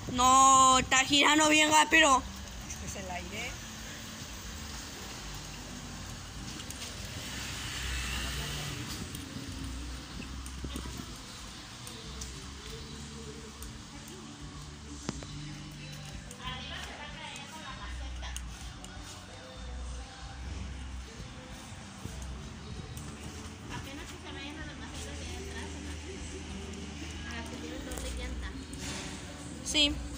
No, está girando bien rápido. Es que es el aire. Apenas si se vayan a las macetas de atrás, a las que tienen doble llanta. Sí.